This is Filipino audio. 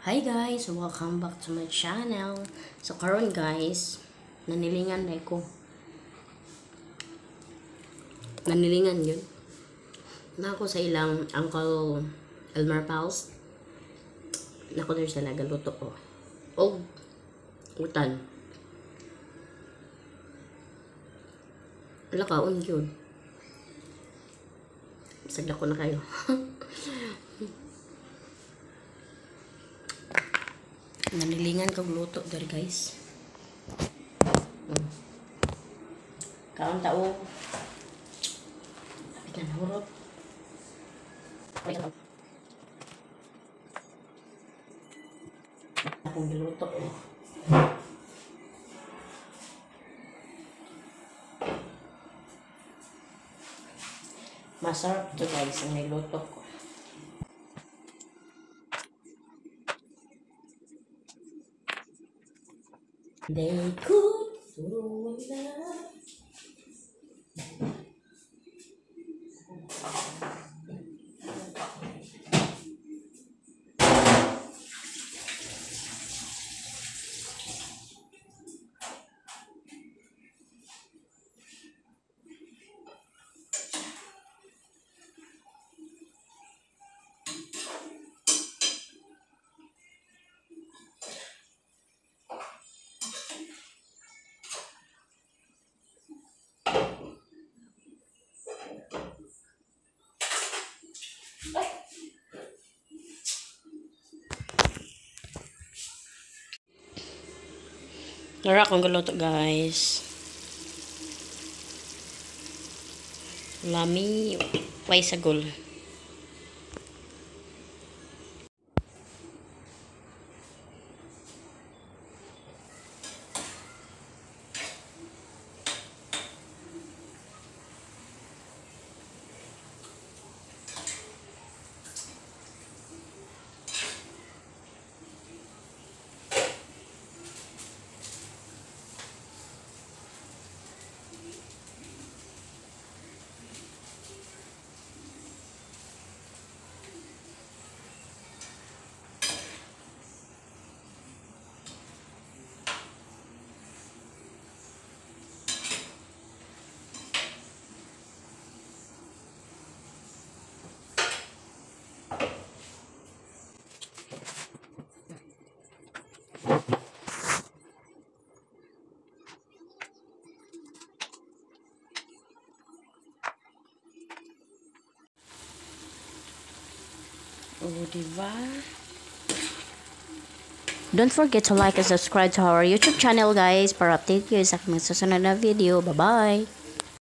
Hi guys, welcome back to my channel. So karon guys, nanilingan na ko. Nanilingan yun. Na ako sa ilang Uncle Elmer Pals. Nako there's na nagaluto ko. Oh, utan. Wala kaon yun. Sagda ko na kayo. Nanilingan kong luto dari guys. Kaon tao. Kapit na nahurot. Akong giluto. Masarap to guys ang niluto ko. They could throw love. Nara akong galuto guys. Lami way sagol. Oh, diba? Don't forget to like and subscribe to our YouTube channel guys para update kayo sa aking susunod na video. Bye-bye!